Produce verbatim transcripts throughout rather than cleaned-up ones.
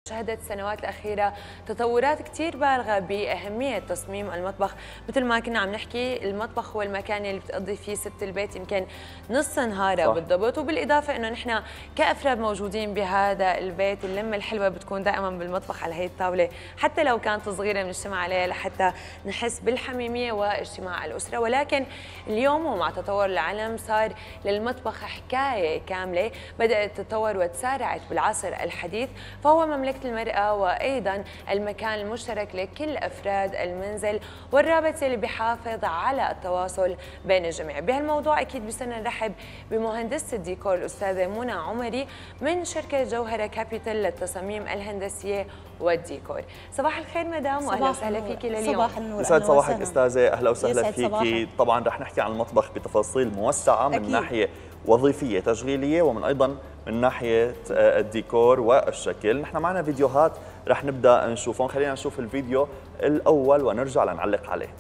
شهدت السنوات الأخيرة تطورات كتير بالغة بأهمية تصميم المطبخ. مثل ما كنا عم نحكي، المطبخ هو المكان اللي بتقضي فيه ست البيت يمكن نص نهارها بالضبط، وبالإضافة إنه نحن كأفراد موجودين بهذا البيت، اللمة الحلوة بتكون دائما بالمطبخ على هي الطاولة، حتى لو كانت صغيرة بنجتمع عليها لحتى نحس بالحميمية واجتماع الأسرة. ولكن اليوم ومع تطور العالم صار للمطبخ حكاية كاملة بدأت تتطور وتسارعت بالعصر الحديث، فهو مملكة المرأة وأيضا المكان المشترك لكل أفراد المنزل والرابط اللي بيحافظ على التواصل بين الجميع. بهالموضوع أكيد بصيرنا نرحب بمهندسة الديكور الأستاذة منى عمري من شركة جوهرة كابيتال للتصاميم الهندسية والديكور. صباح الخير مدام واهلا وسهلا فيكي لليوم. صباح النور. يسعد صباحك استاذه، اهلا وسهلا فيكي. طبعا رح نحكي عن المطبخ بتفاصيل موسعه من أكيد. ناحيه وظيفيه تشغيليه ومن ايضا من ناحيه الديكور والشكل. نحن معنا فيديوهات رح نبدا نشوفهم، خلينا نشوف الفيديو الاول ونرجع لنعلق عليه.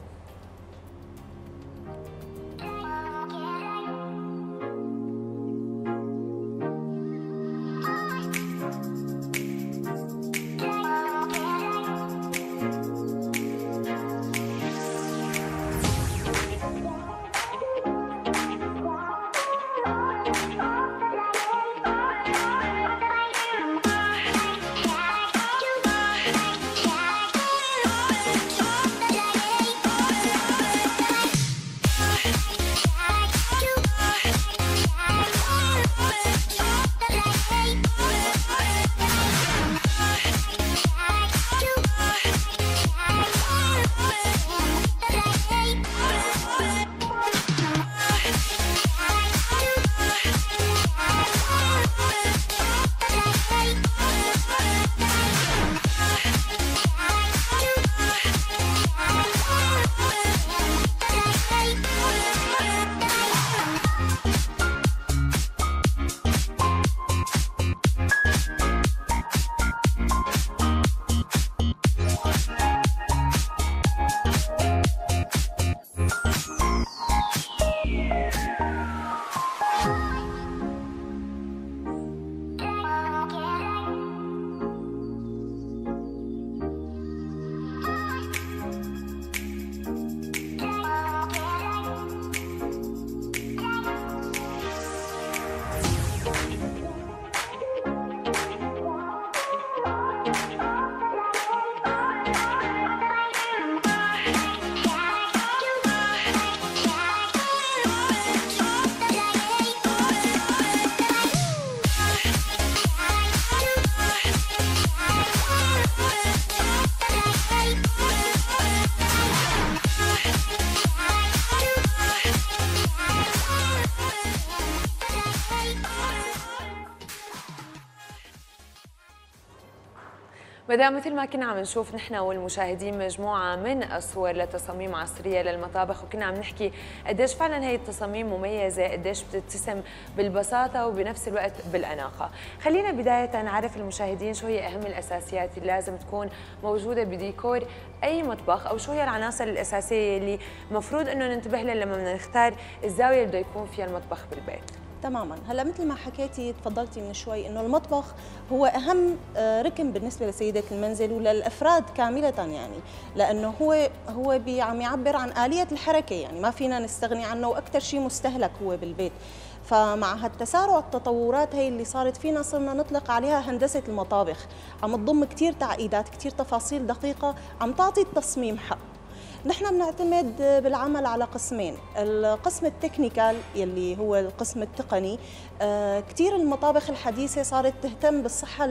مدام مثل ما كنا عم نشوف نحن والمشاهدين مجموعة من الصور لتصاميم عصرية للمطابخ، وكنا عم نحكي قديش فعلا هي التصاميم مميزة، قديش بتتسم بالبساطة وبنفس الوقت بالأناقة. خلينا بداية نعرف المشاهدين شو هي أهم الأساسيات اللي لازم تكون موجودة بديكور أي مطبخ، أو شو هي العناصر الأساسية اللي مفروض إنه ننتبه لها لما بدنا نختار الزاوية اللي بده يكون فيها المطبخ بالبيت. تماما. هلا مثل ما حكيتي تفضلتي من شوي انه المطبخ هو اهم ركن بالنسبه لسيدات المنزل وللافراد كامله، يعني لانه هو هو عم يعبر عن آلية الحركه، يعني ما فينا نستغني عنه، واكثر شيء مستهلك هو بالبيت. فمع هالتسارع التطورات هي اللي صارت فينا صرنا نطلق عليها هندسه المطابخ، عم تضم كثير تعقيدات، كثير تفاصيل دقيقه، عم تعطي التصميم حق. نحن بنعتمد بالعمل على قسمين، القسم التكنيكال يلي هو القسم التقني. آه كثير المطابخ الحديثة صارت تهتم بالصحة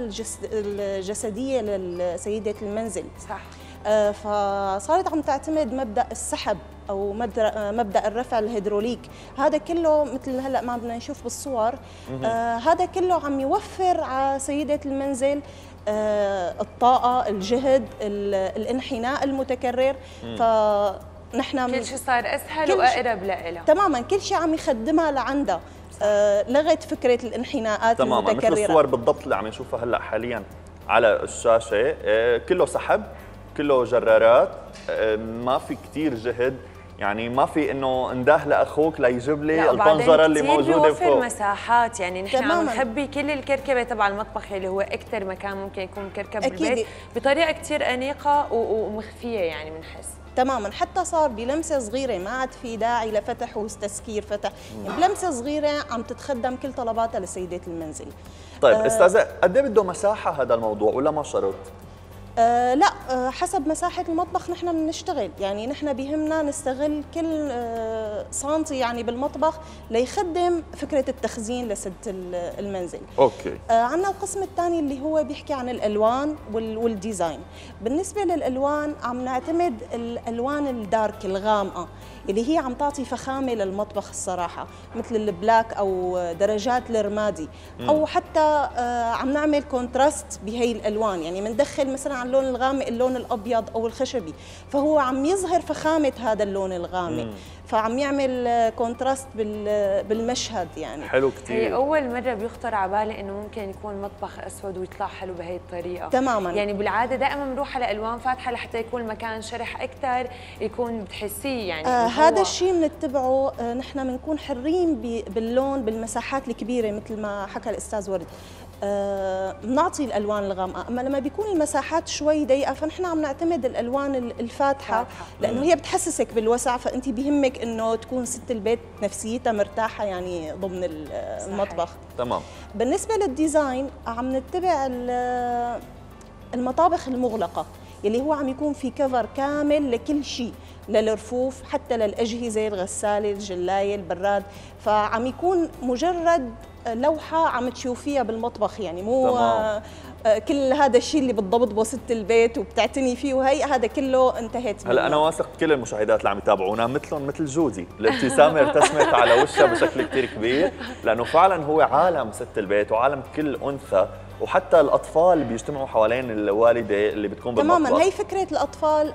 الجسدية لسيدة المنزل. صح. آه فصارت عم تعتمد مبدأ السحب أو مبدأ الرفع الهيدروليك. هذا كله مثل هلأ ما بدنا نشوف بالصور، آه هذا كله عم يوفر على سيدة المنزل آه الطاقة، الجهد، الانحناء المتكرر. فنحن كل شيء صار أسهل وأقرب لها. تماما، كل شيء عم يخدمها لعندها. آه لغت فكرة الانحناءات تماما المتكررة. تماما، مثل الصور بالضبط اللي عم نشوفها هلا حاليا على الشاشة. آه كله سحب، كله جرارات، آه ما في كثير جهد يعني ما في انه انده لاخوك ليجيب لي الطنجره اللي موجوده فوق. بيوفر مساحات، يعني نحن عم نخبي كل الكركبه تبع المطبخ اللي هو اكثر مكان ممكن يكون مكركب بالبيت بطريقه كثير انيقه ومخفيه، يعني بنحس تماما. حتى صار بلمسه صغيره، ما عاد في داعي لفتح وتسكير فتح، يعني بلمسه صغيره عم تتخدم كل طلباتها لسيدات المنزل. طيب آه استاذه، قد ايه بده مساحه هذا الموضوع ولا ما شرط؟ آه لا، آه حسب مساحة المطبخ نحن بنشتغل، يعني نحن بيهمنا نستغل كل آه سنتي يعني بالمطبخ ليخدم فكرة التخزين لست المنزل. اوكي. آه عندنا القسم الثاني اللي هو بيحكي عن الألوان والديزاين. بالنسبة للألوان عم نعتمد الألوان الدارك الغامقة اللي هي عم تعطي فخامة للمطبخ الصراحة، مثل البلاك أو درجات الرمادي، أو حتى آه عم نعمل كونتراست بهي الألوان، يعني بندخل مثلا على اللون الغامق اللون الأبيض أو الخشبي، فهو عم يظهر فخامة هذا اللون الغامق، مم. فعم يعمل كونتراست بالمشهد. يعني حلو كثير. هي أول مرة بيخطر على بالي إنه ممكن يكون مطبخ أسود ويطلع حلو بهي الطريقة. تماما. يعني بالعادة دائما بنروح على ألوان فاتحة لحتى يكون المكان شرح أكثر، يكون بتحسيه يعني. آه هذا الشيء بنتبعه. آه نحن بنكون حرين باللون بالمساحات الكبيرة مثل ما حكى الأستاذ ورد. بنعطي آه الالوان الغامقه، اما لما بيكون المساحات شوي ضيقه فنحن عم نعتمد الالوان الفاتحه، لانه هي بتحسسك بالوسع، فانت بيهمك انه تكون ست البيت نفسيتها مرتاحه يعني ضمن المطبخ. تمام. بالنسبه للديزاين عم نتبع المطابخ المغلقه يلي هو عم يكون في كفر كامل لكل شيء، للرفوف حتى للاجهزه، الغساله، الجلايه، البراد، فعم يكون مجرد لوحه عم تشوفيها بالمطبخ، يعني مو تمام. كل هذا الشيء اللي بتضبط ست البيت وبتعتني فيه وهي هذا كله انتهت منه. هلا انا واثق كل المشاهدات اللي عم يتابعونا مثلهم مثل جودي، الابتسامه ارتسمت على وشها بشكل كثير كبير، لانه فعلا هو عالم ست البيت وعالم كل انثى، وحتى الاطفال بيجتمعوا حوالين الوالده اللي بتكون بالمطبخ. تماما. هي فكره الاطفال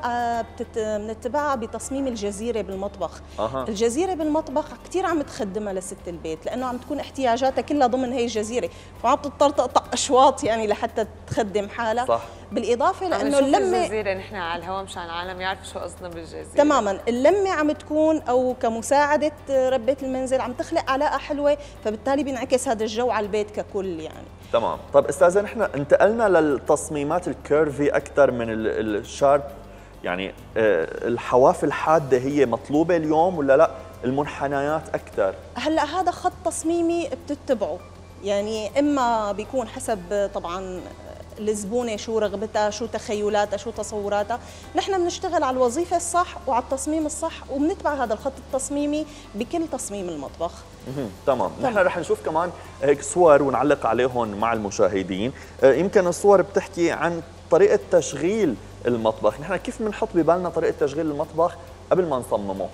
بنتبعها بتصميم الجزيره بالمطبخ. أه. الجزيره بالمطبخ كثير عم تخدمها لست البيت، لانه عم تكون احتياجاتها كلها ضمن هي الجزيره، فما بتضطر تقطع اشواط يعني لحتى تخدم حالها. صح. بالاضافه لانه اللمه الجزيره نحن على الهواء مشان العالم يعرفوا شو قصدنا بالجزيره. تماما. اللمه عم تكون او كمساعده ربة المنزل عم تخلق علاقه حلوه، فبالتالي بينعكس هذا الجو على البيت ككل يعني. تمام. طب استاذه، نحن انتقلنا للتصميمات الكيرفي اكثر من الشارب، يعني الحواف الحاده هي مطلوبه اليوم ولا لا المنحنيات اكثر؟ هلا هذا خط تصميمي بتتبعه، يعني اما بيكون حسب طبعا الزبونه شو رغبتها، شو تخيلاتها، شو تصوراتها، نحن بنشتغل على الوظيفه الصح وعلى التصميم الصح، وبنتبع هذا الخط التصميمي بكل تصميم المطبخ. تمام. نحن رح نشوف كمان هيك صور ونعلق عليهم مع المشاهدين. يمكن الصور بتحكي عن طريقه تشغيل المطبخ، نحن كيف بنحط ببالنا طريقه تشغيل المطبخ قبل ما نصممه؟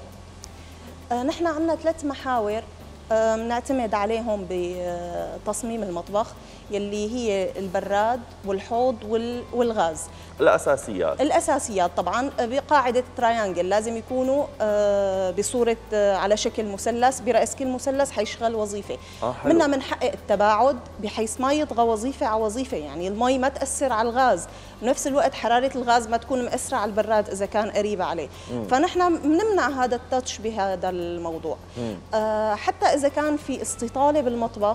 نحن عندنا ثلاث محاور بنعتمد عليهم بتصميم المطبخ، يلي هي البراد والحوض والغاز. الاساسيات الاساسيات طبعا بقاعده تراينجل، لازم يكونوا بصوره على شكل مثلث، براس كل مثلث حيشغل وظيفه. آه منا بنحقق التباعد بحيث ما يطغى وظيفه على وظيفه، يعني المي ما تاثر على الغاز، بنفس الوقت حراره الغاز ما تكون مأثره على البراد اذا كان قريبه عليه. مم. فنحن بنمنع هذا التاتش بهذا الموضوع. آه حتى اذا كان في استطاله بالمطبخ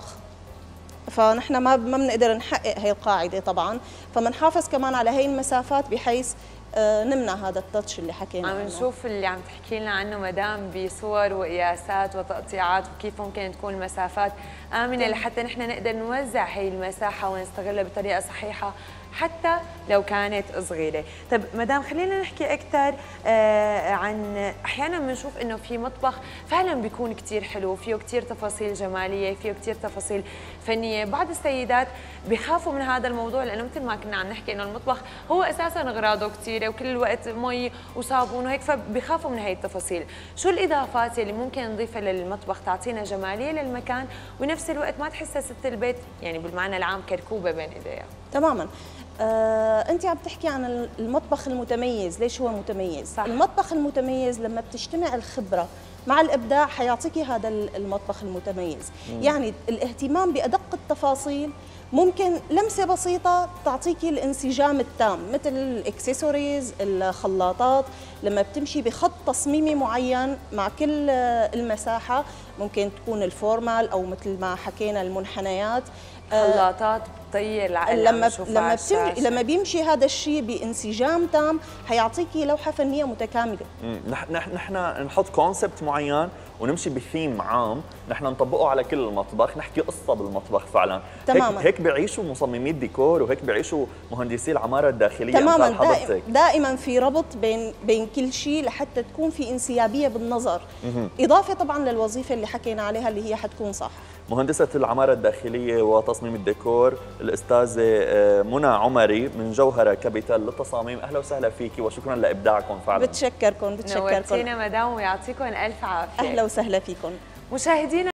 فنحن ما ما بنقدر نحقق هي القاعده طبعا، فبنحافظ كمان على هي المسافات بحيث نمنع هذا التاتش اللي حكينا عنه. عم نشوف اللي عم تحكي لنا عنه مدام بصور وقياسات وتقطيعات، وكيف ممكن تكون المسافات امنه لحتى نحن نقدر نوزع هي المساحه ونستغلها بطريقه صحيحه حتى لو كانت صغيره. طيب مدام خلينا نحكي اكثر آه عن احيانا بنشوف انه في مطبخ فعلا بيكون كثير حلو، فيه كثير تفاصيل جماليه، فيه كثير تفاصيل فنيه، بعض السيدات بيخافوا من هذا الموضوع لانه مثل ما كنا عم نحكي انه المطبخ هو اساسا اغراضه كثيره وكل الوقت مي وصابون وهيك، فبيخافوا من هي التفاصيل. شو الاضافات اللي ممكن نضيفها للمطبخ تعطينا جماليه للمكان ونفس الوقت ما تحسها ست البيت يعني بالمعنى العام كركوبه بين ايديها؟ تماما. آه، أنت عم تحكي عن المطبخ المتميز، ليش هو متميز؟ صح. المطبخ المتميز لما بتجتمع الخبرة مع الإبداع حيعطيكي هذا المطبخ المتميز. مم. يعني الاهتمام بأدق التفاصيل ممكن لمسه بسيطه تعطيكي الانسجام التام، مثل الاكسسوارز، الخلاطات، لما بتمشي بخط تصميمي معين مع كل المساحه، ممكن تكون الفورمال او مثل ما حكينا المنحنيات. خلاطات بتطير العقل لما لما لما بيمشي هذا الشيء بانسجام تام حيعطيكي لوحه فنيه متكامله. نحن نحن نحط كونسبت معين ونمشي بثيم عام، نحن نطبقه على كل المطبخ، نحكي قصه بالمطبخ فعلا. تماما. هيك هيك بيعيشوا مصممي الديكور وهيك بيعيشوا مهندسي العماره الداخليه. تماما. دائما, دائما في ربط بين بين كل شيء لحتى تكون في انسيابيه بالنظر، مه. اضافه طبعا للوظيفه اللي حكينا عليها اللي هي حتكون صح. مهندسة العمارة الداخلية وتصميم الديكور الأستاذة منى عمري من جوهرة كابيتال للتصاميم، أهلا وسهلا فيكي وشكرا لإبداعكم فعلا. بتشكركم بتشكركم نورتينا مدام ويعطيكم ألف عافية. أهلا وسهلا فيكم مشاهدينا.